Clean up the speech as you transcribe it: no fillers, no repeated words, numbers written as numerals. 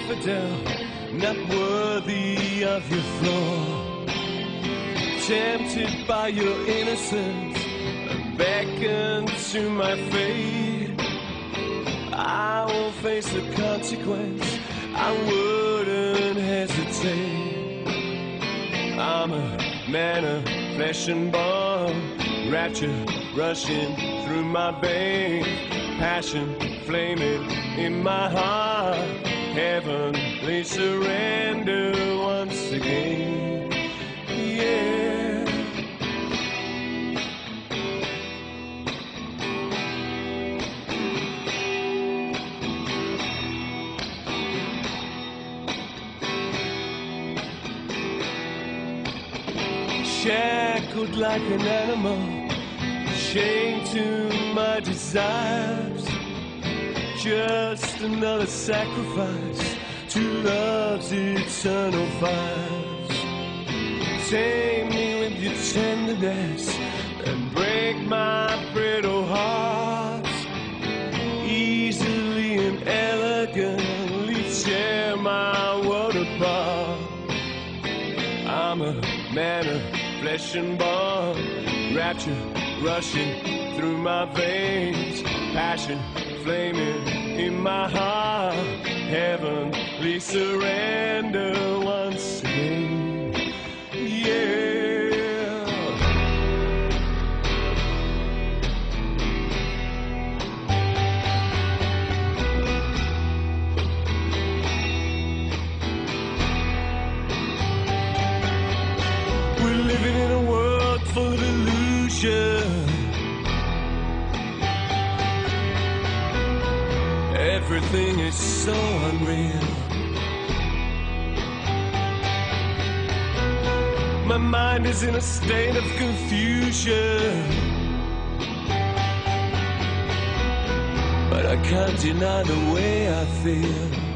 infidel, not worthy of your floor. Tempted by your innocence, beckon to my fate. I won't face the consequence, I wouldn't hesitate. I'm a man of flesh and bone, rapture rushing through my veins, passion flaming in my heart, heavenly surrender once again. Yeah. Shackled like an animal, chained to my desires, just another sacrifice to love's eternal fires. Tame me with your tenderness and break my brittle heart. Easily and elegantly tear my world apart. I'm a man of flesh and bone, rapture rushing through my veins, passion flaming in my heart, heavenly surrender once again. Yeah. We're living in a world full of illusion. Everything is so unreal. My mind is in a state of confusion, but I can't deny the way I feel.